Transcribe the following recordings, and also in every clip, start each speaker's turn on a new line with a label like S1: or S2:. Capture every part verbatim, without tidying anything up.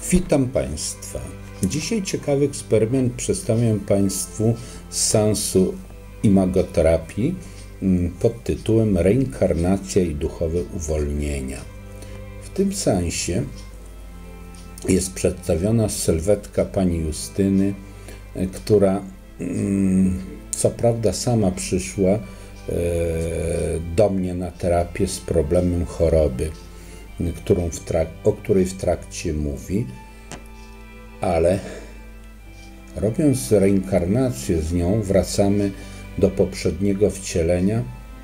S1: Witam Państwa. Dzisiaj ciekawy eksperyment przedstawiam Państwu z seansu imagoterapii pod tytułem Reinkarnacja i duchowe uwolnienia. W tym seansie jest przedstawiona sylwetka pani Justyny, która co prawda sama przyszła do mnie na terapię z problemem choroby, którą w trak- o której w trakcie mówi, ale robiąc reinkarnację z nią, wracamy do poprzedniego wcielenia.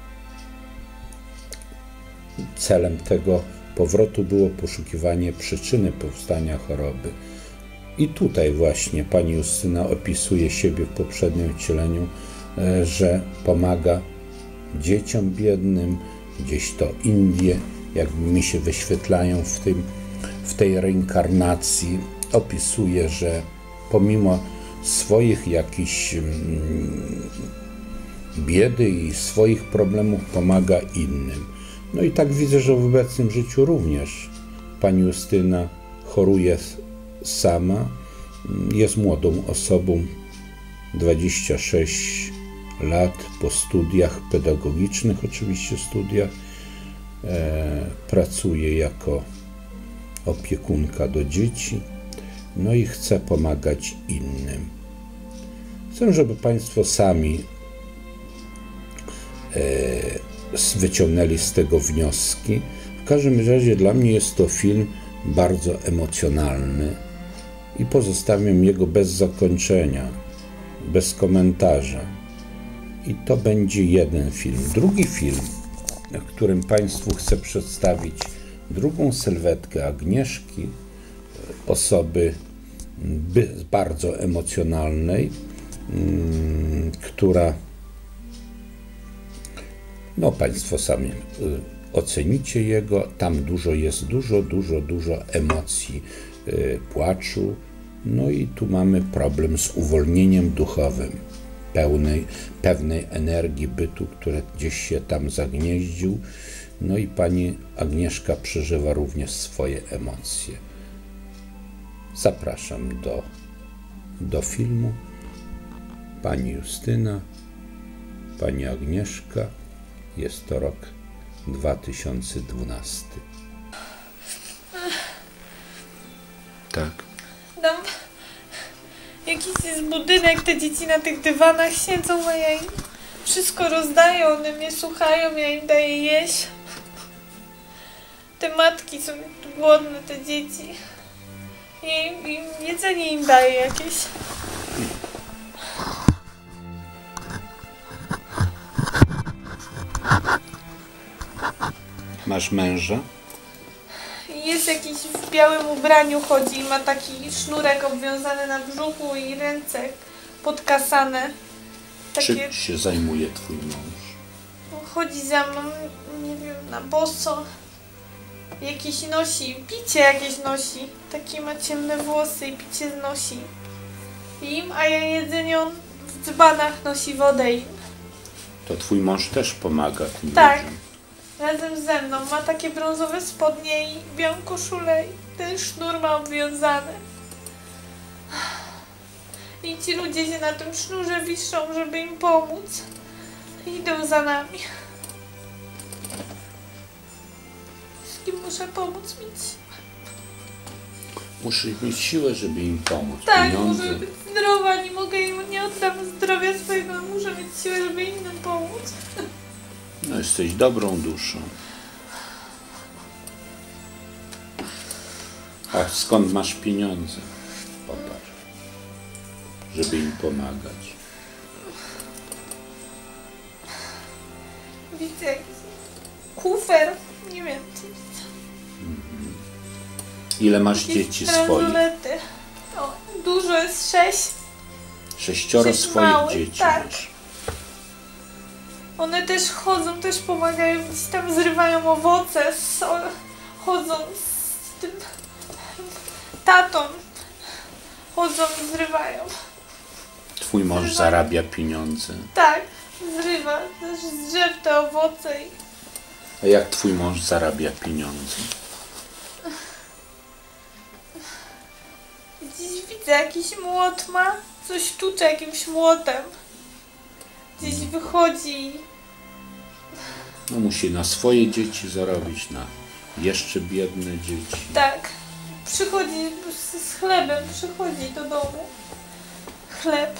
S1: Celem tego powrotu było poszukiwanie przyczyny powstania choroby. I tutaj właśnie pani Justyna opisuje siebie w poprzednim wcieleniu, że pomaga dzieciom biednym, gdzieś to Indie, jakby mi się wyświetlają w, tym, w tej reinkarnacji. Opisuje, że pomimo swoich jakichś mm, biedy i swoich problemów pomaga innym. No i tak widzę, że w obecnym życiu również pani Justyna choruje sama, jest młodą osobą, dwadzieścia sześć lat, po studiach pedagogicznych, oczywiście studiach, e, pracuje jako opiekunka do dzieci, no i chce pomagać innym. Chcę, żeby Państwo sami e, wyciągnęli z tego wnioski. W każdym razie dla mnie jest to film bardzo emocjonalny i pozostawiam jego bez zakończenia, bez komentarza. I to będzie jeden film. Drugi film, w którym Państwu chcę przedstawić drugą sylwetkę Agnieszki, osoby bardzo emocjonalnej, która, no Państwo sami ocenicie jego, tam dużo jest, dużo, dużo, dużo emocji, płaczu, no i tu mamy problem z uwolnieniem duchowym pełnej, pewnej energii bytu, które gdzieś się tam zagnieździł. No i pani Agnieszka przeżywa również swoje emocje. Zapraszam do, do filmu. Pani Justyna, pani Agnieszka. Jest to rok dwa tysiące dwunasty. Tak.
S2: Tam jakiś jest budynek, te dzieci na tych dywanach siedzą, a ja im wszystko rozdaję, one mnie słuchają, ja im daję jeść. Te matki są głodne, te dzieci. I im, im jedzenie im daję jakieś.
S1: Masz męża?
S2: Jest jakiś w białym ubraniu, chodzi i ma taki sznurek obwiązany na brzuchu i ręce podkasane.
S1: Takie... Czym się zajmuje twój mąż?
S2: Chodzi za mną, nie wiem, na boso. Jakieś nosi, picie jakieś nosi. Takie ma ciemne włosy i picie znosi im, a ja jedzenie on w dzbanach nosi wodę im.
S1: To twój mąż też pomaga tym
S2: tak.
S1: ludziom?
S2: Razem ze mną. Ma takie brązowe spodnie i białą koszulę i ten sznur ma obwiązany. I ci ludzie się na tym sznurze wiszą, żeby im pomóc. Idą za nami. I muszę pomóc mieć siłę.
S1: Muszę mieć siłę, żeby im pomóc.
S2: Tak,
S1: Pieniądze.
S2: muszę być zdrowa, nie mogę im, nie oddam zdrowia swojego, muszę mieć siłę, żeby innym pomóc.
S1: No, jesteś dobrą duszą. A skąd masz pieniądze? Popatrz. Żeby im pomagać.
S2: Widzę jakiś kufer, nie wiem.
S1: Mhm. Ile masz
S2: Jakieś
S1: dzieci
S2: bransolety.
S1: swoich?
S2: O, dużo jest, sześć.
S1: Sześcioro
S2: Sześć
S1: swoich
S2: małych,
S1: dzieci
S2: tak.
S1: masz.
S2: One też chodzą, też pomagają, gdzieś tam zrywają owoce, z, o, chodzą z tym tatą, chodzą i zrywają.
S1: Twój mąż zrywają. Zarabia pieniądze.
S2: Tak, zrywa, też z drzew te owoce. I...
S1: A jak twój mąż zarabia pieniądze?
S2: widzę, jakiś młot ma. Coś tucze jakimś młotem. Gdzieś wychodzi.
S1: No musi na swoje dzieci zarobić, na jeszcze biedne dzieci.
S2: Tak. Przychodzi z, z chlebem, przychodzi do domu. Chleb.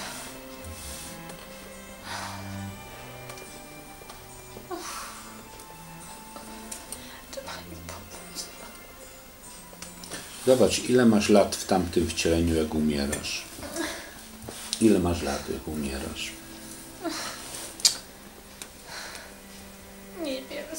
S2: Trzeba mi pomóc.
S1: Zobacz, ile masz lat w tamtym wcieleniu, jak umierasz. Ile masz lat, jak umierasz?
S2: Nie wiem.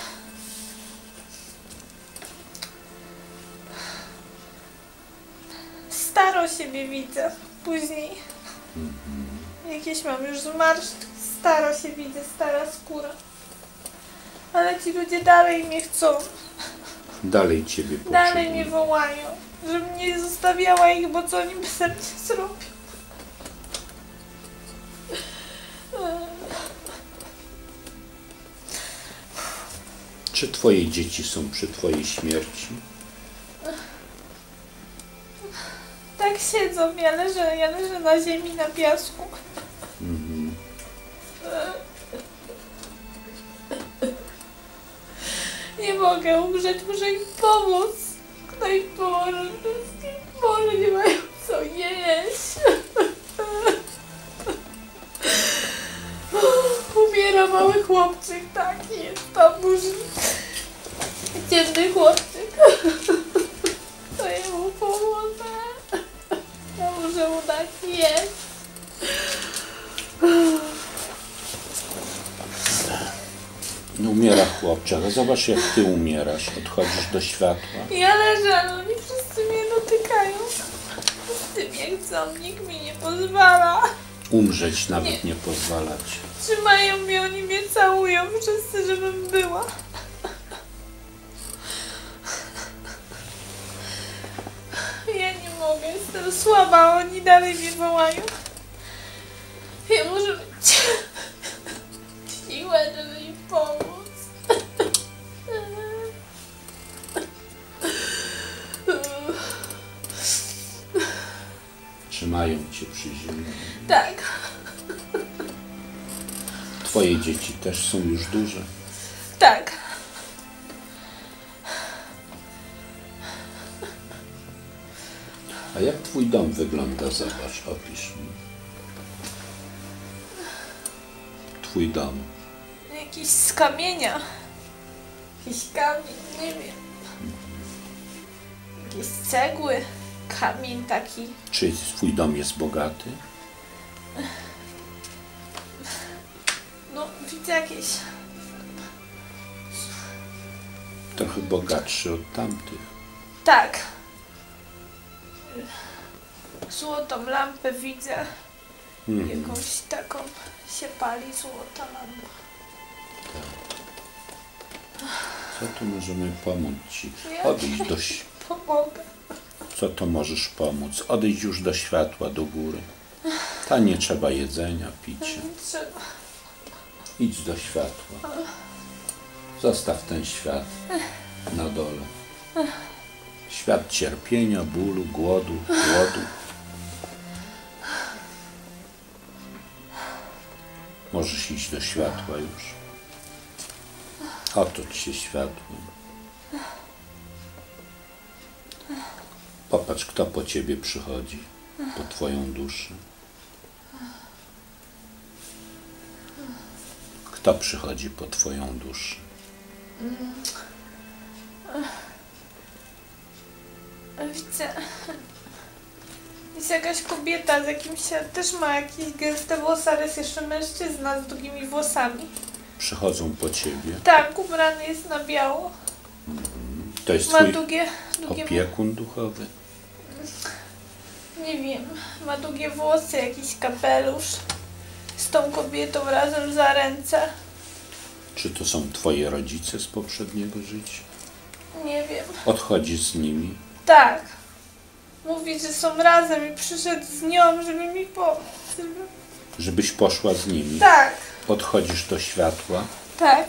S2: Staro siebie widzę. Później. Jakieś mam już zmarszczki. Staro się widzę, stara skóra. Ale ci ludzie dalej mnie chcą.
S1: Dalej ciebie potrzebują.
S2: Dalej mnie wołają. Żebym nie zostawiała ich, bo co oni by ze mnie zrobią.
S1: Czy twoje dzieci są przy twojej śmierci?
S2: Tak siedzą, ja leżę, ja leżę na ziemi, na piasku.
S1: Mhm.
S2: Nie mogę umrzeć, muszę im pomóc. Kto im pomoże? Wszystkim pomoże, nie mają co jeść. Umiera mały chłopczyk, taki jest tam murzyn. Ciemny chłopczyk. To jemu pomogę. Ja muszę mu dać jeść.
S1: No umiera chłopczak, a zobacz, jak ty umierasz, odchodzisz do światła.
S2: Ja leżę, ale oni wszyscy mnie dotykają. Wszyscy mnie chcą, nikt mi nie pozwala.
S1: Umrzeć nawet
S2: Nie.
S1: nie pozwalać.
S2: Trzymają mnie, oni mnie całują wszyscy, żebym była. Ja nie mogę, jestem słaba, a oni dalej mnie wołają. Ja muszę mieć siłę, żeby im pomóc.
S1: Trzymają cię przy ziemi.
S2: Tak,
S1: Twoje dzieci też są już duże.
S2: tak.
S1: A jak twój dom wygląda? Zobacz, opisz mi. Twój dom.
S2: Jakiś z kamienia. Jakiś kamień, nie wiem. Jakieś cegły. Kamień taki.
S1: Czy twój dom jest bogaty?
S2: No, widzę jakieś.
S1: Trochę bogatszy od tamtych.
S2: Tak. Złotą lampę widzę.
S1: Mhm.
S2: Jakąś taką się pali złota lampa.
S1: Co tu możemy pomóc ci?
S2: Ja
S1: Odejdź do... ś-
S2: Pomogę.
S1: Co to możesz pomóc? Odejdź już do światła, do góry. Ta nie trzeba jedzenia, picia.
S2: Nie trzeba.
S1: Idź do światła. Zostaw ten świat na dole. Świat cierpienia, bólu, głodu, głodu. Możesz iść do światła już. Otocz się światłem. Popatrz, kto po ciebie przychodzi, po twoją duszę. Kto przychodzi po twoją duszę?
S2: Widzę. Jest jakaś kobieta z jakimś, też ma jakieś gęste włosy, ale jest jeszcze mężczyzna z długimi włosami.
S1: Przychodzą po ciebie.
S2: Tak, ubrany jest na biało.
S1: To jest
S2: Ma
S1: twój
S2: długie, długie
S1: opiekun duchowy.
S2: nie wiem, ma długie włosy, jakiś kapelusz. Z tą kobietą razem za ręce.
S1: Czy to są twoje rodzice z poprzedniego życia?
S2: Nie wiem.
S1: Odchodzisz z nimi.
S2: Tak. Mówi, że są razem i przyszedł z nią, żeby mi pomóc. Żeby...
S1: Żebyś poszła z nimi.
S2: Tak,
S1: Odchodzisz do światła.
S2: tak.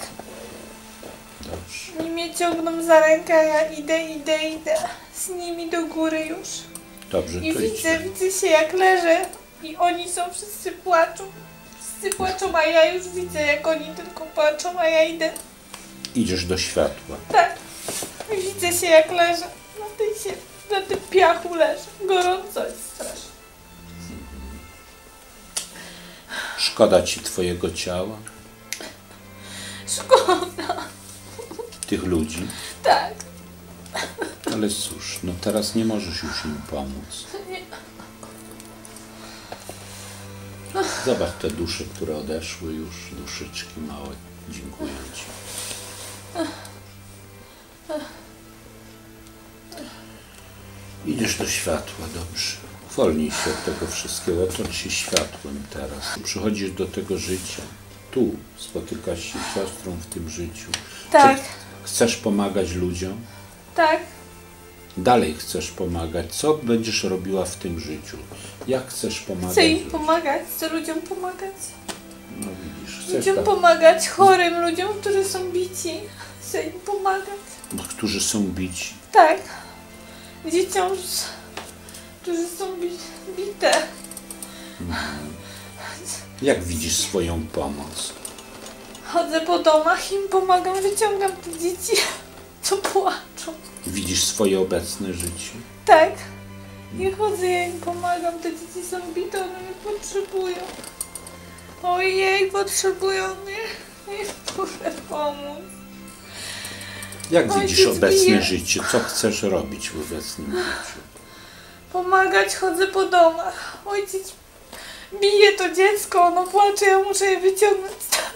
S1: Dobrze.
S2: Oni mnie ciągną za rękę, a ja idę, idę, idę. Z nimi do góry już.
S1: Dobrze,
S2: I
S1: to
S2: widzę,
S1: idź.
S2: widzę się jak leżę i oni są, wszyscy płaczą. Wszyscy płaczą, a ja już widzę jak oni tylko płaczą, a ja idę.
S1: Idziesz do światła.
S2: Tak. I widzę się jak leżę. Na, tej się, na tym piachu leżę. Gorąco jest strasznie.
S1: Szkoda ci twojego ciała,
S2: Szkoda.
S1: tych ludzi.
S2: Tak.
S1: Ale cóż, no teraz nie możesz już im pomóc.
S2: Nie.
S1: Zobacz te dusze, które odeszły już, duszyczki małe. Dziękuję ci. Idziesz do światła, dobrze. Uwolnij się od tego wszystkiego, otocz się światłem teraz. Przychodzisz do tego życia. Tu spotykasz się z siostrą w tym życiu.
S2: Tak.
S1: Czy chcesz pomagać ludziom?
S2: Tak.
S1: Dalej chcesz pomagać. Co będziesz robiła w tym życiu? Jak chcesz pomagać
S2: Chcę im
S1: ludziom?
S2: pomagać, chcę ludziom pomagać.
S1: No widzisz, chcesz
S2: Ludziom
S1: tak,
S2: pomagać, chorym ludziom, którzy są bici. Chcę im pomagać.
S1: którzy są bici.
S2: Tak. Dzieciom, z- którzy są bi bite.
S1: Jak widzisz swoją pomoc?
S2: Chodzę po domach, im pomagam, wyciągam te dzieci, co płaczą.
S1: Widzisz swoje obecne życie?
S2: Tak. I chodzę, ja im pomagam, te dzieci są bite, one mnie potrzebują. Ojej, potrzebują mnie. Ja im muszę pomóc.
S1: Jak
S2: Ojciec
S1: widzisz obecne
S2: bije.
S1: życie? Co chcesz robić w obecnym życiu?
S2: Pomagać, chodzę po domach. Ojciec bije to dziecko, ono płacze, ja muszę je wyciągnąć.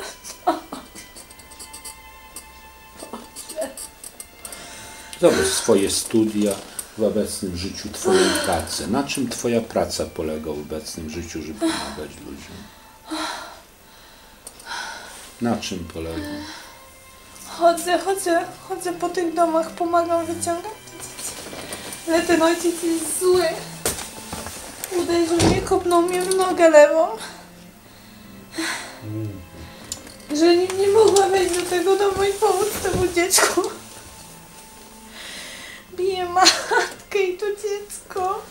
S1: Zobacz swoje studia w obecnym życiu, twoją pracę. Na czym twoja praca polega w obecnym życiu, żeby pomagać ludziom? Na czym polega?
S2: Chodzę, chodzę, chodzę po tych domach, pomagam, wyciągam te dzieci. Ale ten ojciec jest zły. Uderzył mnie, kopnął mnie w nogę lewą. Że nie, nie mogła wejść do tego domu i pomóc temu dziecku. Bije matkę i to dziecko.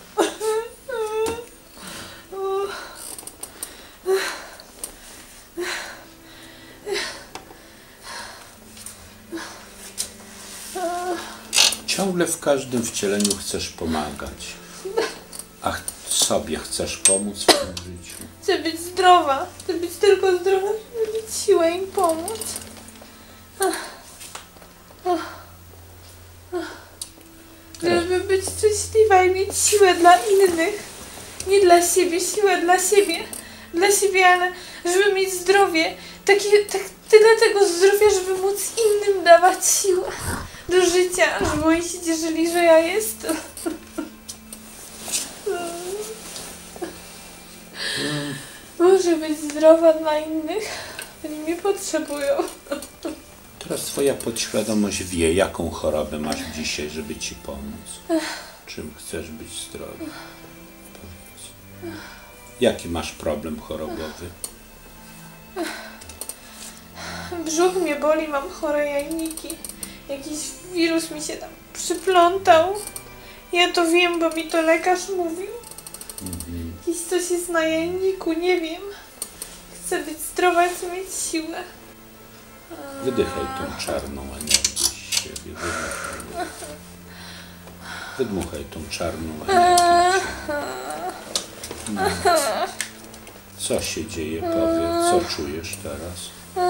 S1: Ciągle w każdym wcieleniu chcesz pomagać. A ch- sobie chcesz pomóc w tym życiu.
S2: Chcę być zdrowa. Chcę być tylko zdrowa, żeby mieć siłę im pomóc. Żeby być szczęśliwa i mieć siłę dla innych. Nie dla siebie, siłę dla siebie. Dla siebie, ale żeby mieć zdrowie. Takie, tak, tyle tego zdrowia, żeby móc innym dawać siłę do życia. Żeby oni się cieszyli, że ja jestem. Muszę być zdrowa dla innych. Oni mnie potrzebują.
S1: Teraz twoja podświadomość wie, jaką chorobę masz dzisiaj, żeby ci pomóc. Czym chcesz być zdrowy? Powiedz. Jaki masz problem chorobowy?
S2: Brzuch mnie boli, mam chore jajniki. Jakiś wirus mi się tam przyplątał. Ja to wiem, bo mi to lekarz mówił.
S1: Mhm.
S2: Jakiś coś jest na jajniku, nie wiem. Chcę być zdrowa, chcę mieć siłę.
S1: Wydychaj tą czarną energię z siebie. Wydmuchaj. Wydmuchaj tą czarną energię. No. Co się dzieje? Powiedz, co czujesz teraz?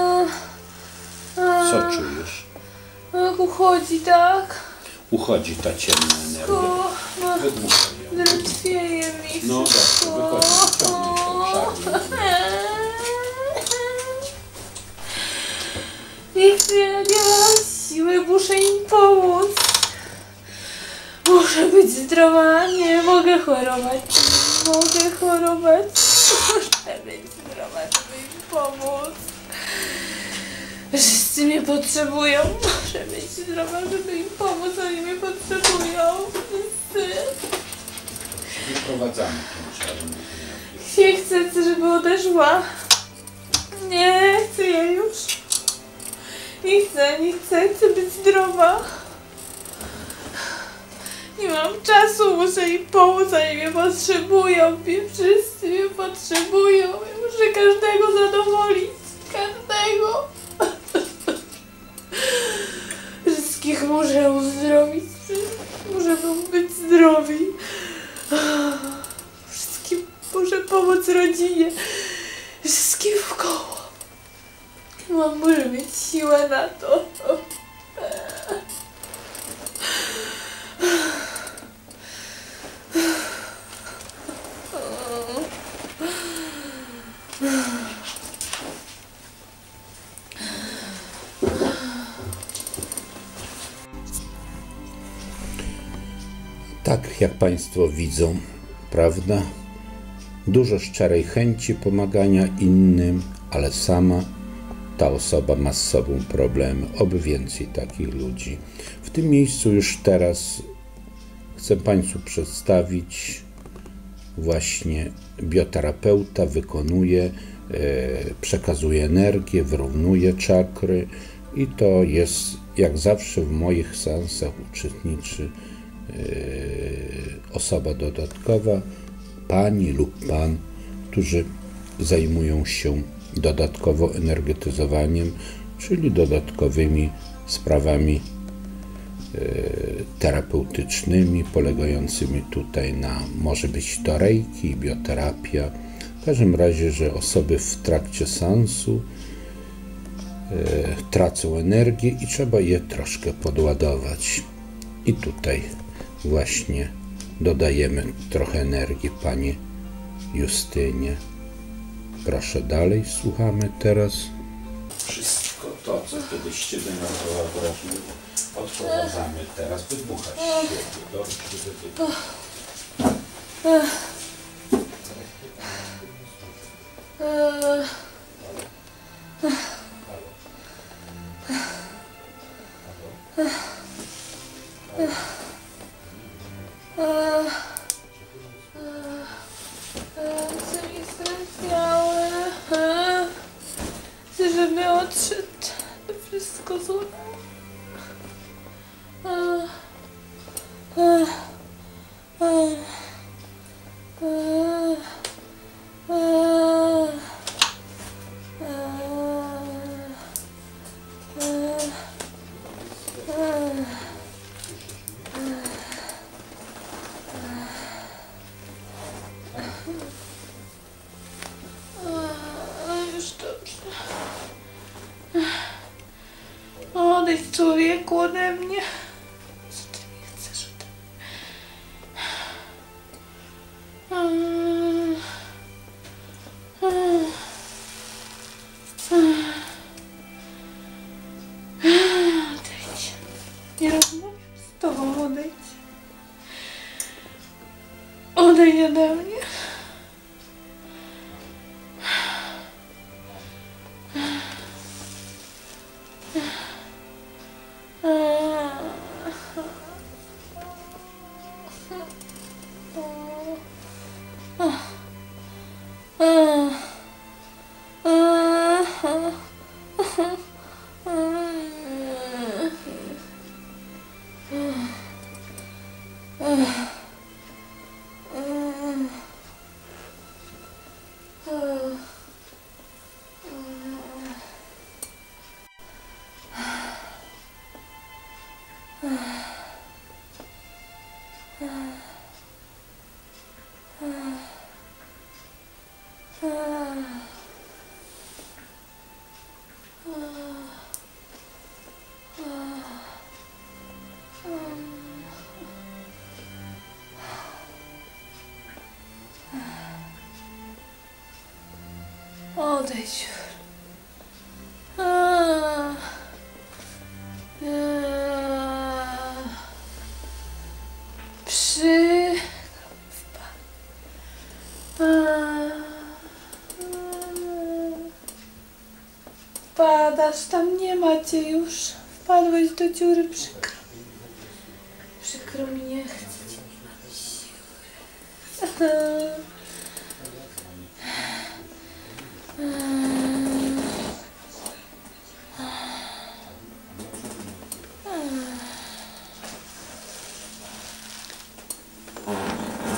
S1: Co czujesz?
S2: Jak uchodzi, tak?
S1: Uchodzi ta ciemna energia.
S2: O, no,
S1: Wydmuchaj ją.
S2: drętwieje mi
S1: No
S2: wszystko.
S1: dobrze, wychodzi, ciągnij tą czarną energię.
S2: Nie chcę, ja nie mam siły, muszę im pomóc. Muszę być zdrowa, nie mogę chorować. Nie mogę chorować. Muszę być zdrowa, żeby im pomóc. Wszyscy mnie potrzebują. Muszę być zdrowa, żeby im pomóc. Oni mnie potrzebują. Wszyscy.
S1: Wyprowadzamy tą czarną energię.
S2: Nie chcę, chcę, żeby odeszła. Nie chcę jej już. Nie chcę, nie chcę, chcę być zdrowa. Nie mam czasu, muszę im pomóc, oni mnie potrzebują, mnie wszyscy mnie potrzebują. Ja muszę każdego zadowolić, każdego. Wszystkich muszę uzdrowić, muszę być zdrowi. Wszystkim muszę pomóc rodzinie, wszystkim wkoło. Mam, muszę mieć siłę na to.
S1: Tak, jak Państwo widzą, prawda? Dużo szczerej chęci pomagania innym, ale sama ta osoba ma z sobą problemy. Oby więcej takich ludzi. W tym miejscu już teraz chcę Państwu przedstawić właśnie bioterapeuta, wykonuje, przekazuje energię, wyrównuje czakry i to jest jak zawsze w moich seansach uczestniczy osoba dodatkowa, pani lub pan, którzy zajmują się dodatkowo energetyzowaniem, czyli dodatkowymi sprawami terapeutycznymi, polegającymi tutaj na, może być to reiki, bioterapia, w każdym razie, że osoby w trakcie seansu tracą energię i trzeba je troszkę podładować. I tutaj właśnie dodajemy trochę energii pani Justynie. Proszę dalej, słuchamy teraz. Wszystko to, co kiedyś się denerwowało, odprowadzamy teraz, wybuchać siebie. Dobrze, żeby
S2: Chcę, żeby odszedł. To wszystko złe. Już dobrze. Odejdź, człowieku, ode mnie. Co ty mi chcesz ode mnie? Odejdź. Nie rozmawiam z tobą, odejdź. Odejdź ode mnie. Odejdź. A, a, przy... A, wpadasz, tam nie macie już. Wpadłeś do dziury, przykro. Przykro mi, nie chcę cię, nie mam siły.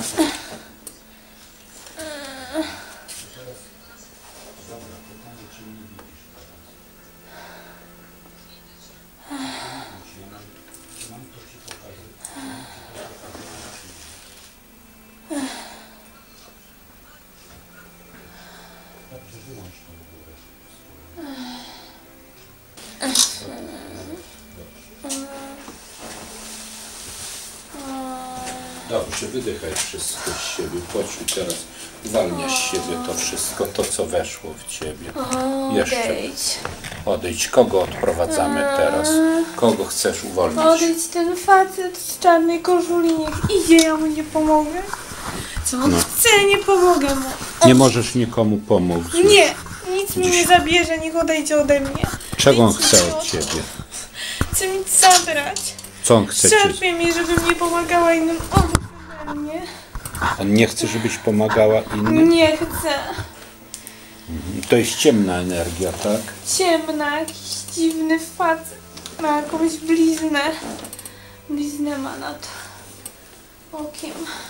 S1: Dobrze, wydychaj wszystko z siebie, poczuj teraz, uwalniasz z siebie to wszystko, to co weszło w ciebie. Jeszcze
S2: Odejdź.
S1: odejdź. Kogo odprowadzamy teraz? Kogo chcesz uwolnić?
S2: Odejdź, ten facet z czarnej koszuli niech idzie, ja mu nie pomogę. Co on
S1: No.
S2: chce, nie pomogę mu.
S1: Nie możesz nikomu pomóc.
S2: Nie, nic mi nie zabierze, niech odejdzie ode mnie.
S1: Czego on
S2: Nic mi
S1: chce
S2: nie
S1: od ciebie?
S2: Chce mi zabrać.
S1: Co on chce ci?
S2: Szarpie mnie, żebym nie pomagała innym. Odejdź ode mnie.
S1: On nie chce, żebyś pomagała innym?
S2: Nie chcę.
S1: To jest ciemna energia, tak?
S2: Ciemna, jakiś dziwny facet. Ma jakąś bliznę. Bliznę ma nad okiem.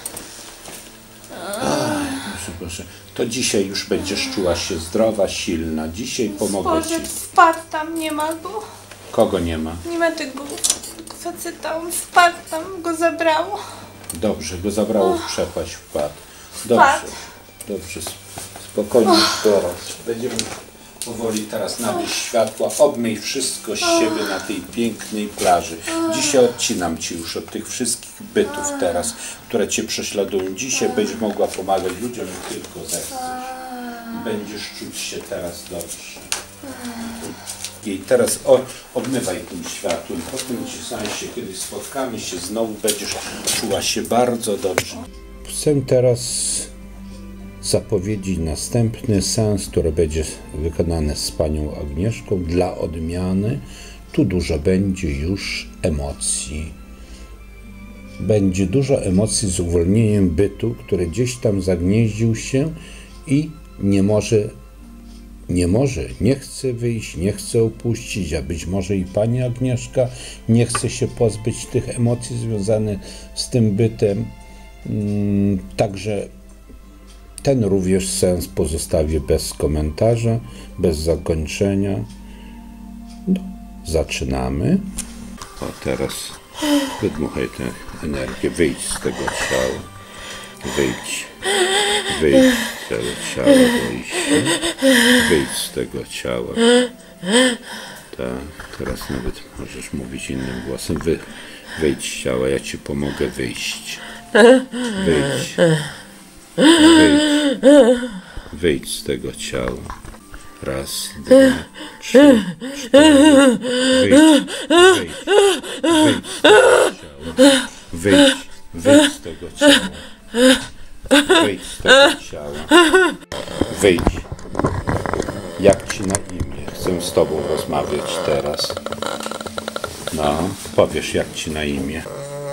S1: Proszę, proszę. To dzisiaj już będziesz czuła się zdrowa, silna. Dzisiaj pomogę ci.
S2: Boże, spadł tam, nie ma go.
S1: Kogo nie ma?
S2: Nie ma tego faceta, on spadł tam, go zabrało.
S1: Dobrze, go zabrało w przepaść, wpadł. Dobrze,
S2: Wpadł.
S1: dobrze. Spokojnie teraz. Będziemy powoli teraz nabyć światła. Obmyj wszystko z siebie na tej pięknej plaży. Dzisiaj odcinam ci już od tych wszystkich bytów teraz, które cię prześladują. Dzisiaj będziesz mogła pomagać ludziom, jak tylko zechcesz. Będziesz czuć się teraz dobrze. I teraz o, obmywaj tym światłem. Potem ci się, kiedy spotkamy się znowu, będziesz czuła się bardzo dobrze. Chcę teraz zapowiedzieć następny seans, który będzie wykonany z panią Agnieszką. Dla odmiany tu dużo będzie już emocji. Będzie dużo emocji z uwolnieniem bytu, który gdzieś tam zagnieździł się i nie może Nie może, nie chce wyjść, nie chce opuścić, a być może i pani Agnieszka nie chce się pozbyć tych emocji związanych z tym bytem. Także ten również sens pozostawię bez komentarza, bez zakończenia. No, zaczynamy. O, teraz wydmuchaj tę energię, wyjdź z tego ciała, wyjdź. Wyjdź z tego ciała, wyjdź. Wyjdź z tego ciała. Tak, teraz nawet możesz mówić innym głosem. Wy, wyjdź z ciała, ja ci pomogę wyjść. Wyjdź. Wyjdź. Wyjdź z tego ciała. Raz, dwa, trzy, cztery. Wyjdź. Wyjdź. Wyjdź z tego ciała. Wyjdź. Wyjdź z tego ciała. Wyjdź. Jak ci na imię? Chcę z tobą rozmawiać teraz. No, powiesz jak ci na imię.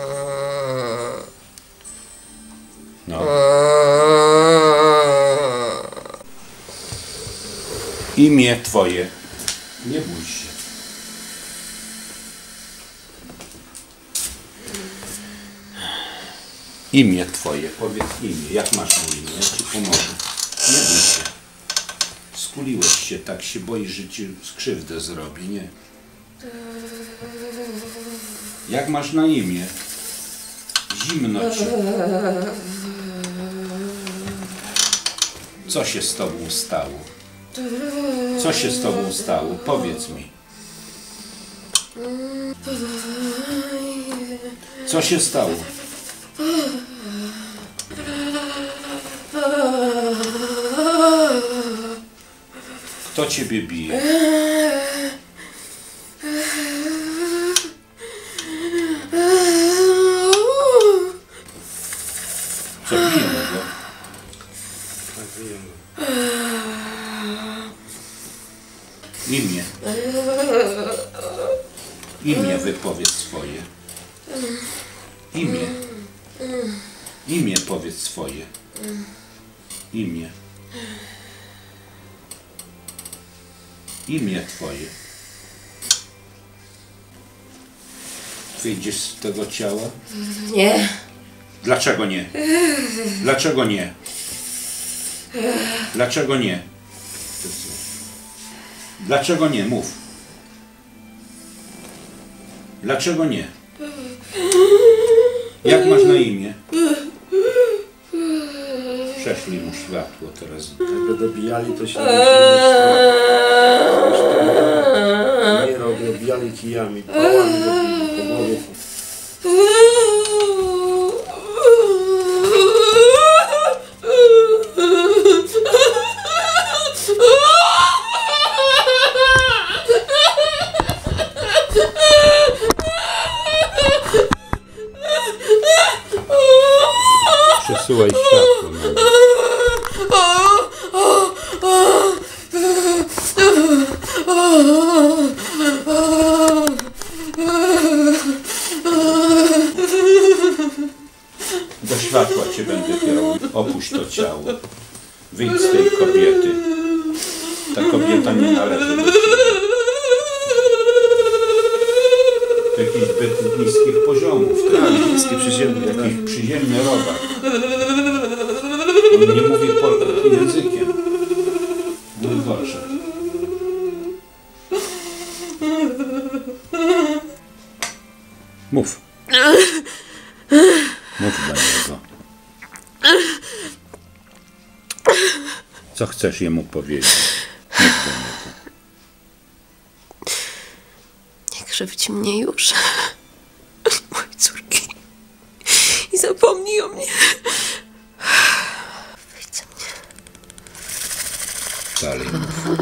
S1: No. Imię twoje. Nie bój się. Imię twoje, powiedz imię. Jak masz na imię? Ja ci pomogę. Nie bój się. Skuliłeś się, tak się boisz, że ci skrzywdę zrobi, nie? Jak masz na imię? Zimno ci. Co się z tobą stało? Co się z tobą stało? Powiedz mi. Co się stało? Kto ciebie bije? Co, bijemy go? Imię. Imię wypowiedz swoje. Imię. Imię powiedz swoje. Imię. Imię twoje. Wyjdziesz z tego ciała?
S3: Nie.
S1: Dlaczego nie? Dlaczego nie? Dlaczego nie? Dlaczego nie? Mów. Dlaczego nie? Jak masz na imię? Przeszli mu światło teraz.
S3: Jakby dobijali, to się nie robią, dobijali kijami, pałami dobili po głowie.
S1: Przesuwaj światło. Do światła cię będę kierował. Opuść to ciało. Wyjdź z tej kobiety. Ta kobieta nie należy do ciebie. Jakichś zbyt niskich poziomów. Tak,
S3: Niski przyziemny,
S1: jakiś przyziemny robak. On nie mówi po językiem. Mój Boże. Mów. Mów do niego. Co chcesz jemu powiedzieć? Mów do niego.
S4: Nie krzywdź mnie już, moje córki, i zapomnij o mnie. Wyjdź ze mnie.
S1: Dalej mów.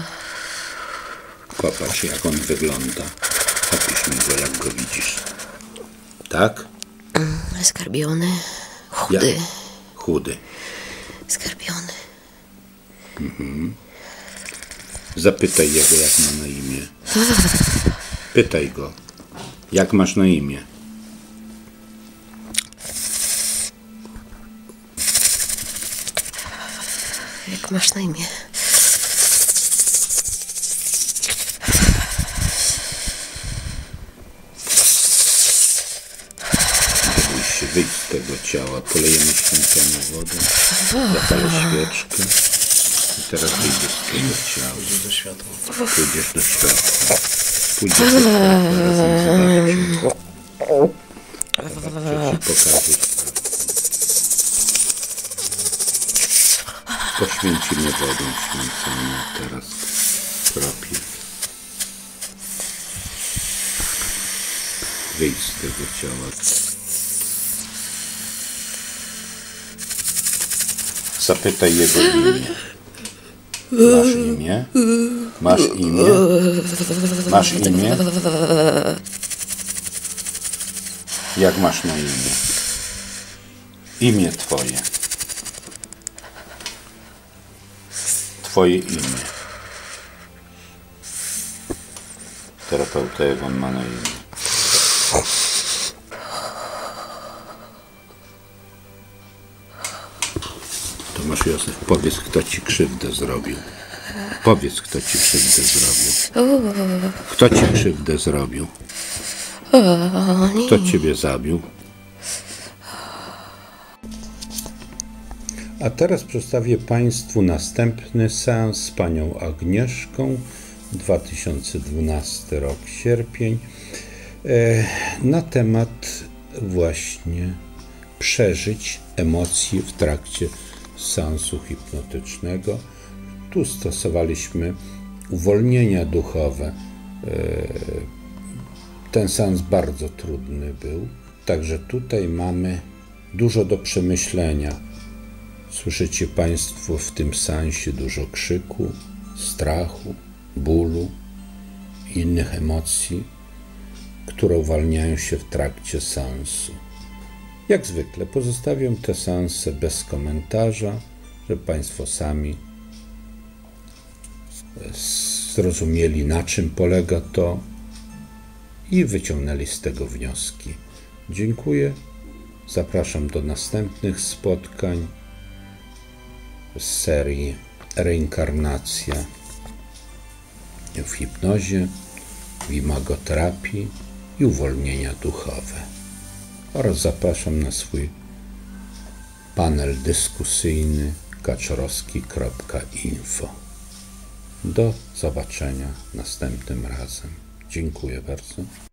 S1: Popatrz, jak on wygląda. Opisz mi go, jak go widzisz. Tak?
S4: Skarbiony, chudy.
S1: Jak? Chudy.
S4: Skarbiony.
S1: Mhm. Zapytaj jego, jak ma na imię. Pytaj go, jak masz na imię.
S4: Jak masz na imię?
S1: Nie bój się, wyjdź z tego ciała. Polejemy święconą wodą. Zapalę świeczkę. I teraz wyjdziesz z tego ciała.
S3: do światła.
S1: Pójdziesz do światła. Pójdziesz do światła razem z babcią. Babcia ci pokaże światło. Poświęcimy wodą święconą teraz. Kropie. Wyjdź z tego ciała. Zapytaj jego imię. Masz imię? Masz imię? Masz imię? Jak masz na imię? Imię twoje. Twoje imię. Terapeuta, jak on ma na imię? Tomasz Józef, powiedz, kto ci krzywdę zrobił. Powiedz, kto ci krzywdę zrobił. Kto ci krzywdę zrobił? Kto ciebie zabił? A teraz przedstawię Państwu następny seans z panią Agnieszką, dwa tysiące dwunasty rok, sierpień, na temat właśnie przeżyć emocji w trakcie seansu hipnotycznego. Tu stosowaliśmy uwolnienia duchowe. Ten seans bardzo trudny był, także tutaj mamy dużo do przemyślenia. Słyszycie Państwo w tym seansie dużo krzyku, strachu, bólu i innych emocji, które uwalniają się w trakcie seansu. Jak zwykle pozostawiam te seanse bez komentarza, żeby Państwo sami zrozumieli, na czym polega to i wyciągnęli z tego wnioski. Dziękuję. Zapraszam do następnych spotkań z serii Reinkarnacja w hipnozie, w imagoterapii i uwolnienia duchowe. Oraz zapraszam na swój panel dyskusyjny kaczorowski kropka info. Do zobaczenia następnym razem. Dziękuję bardzo.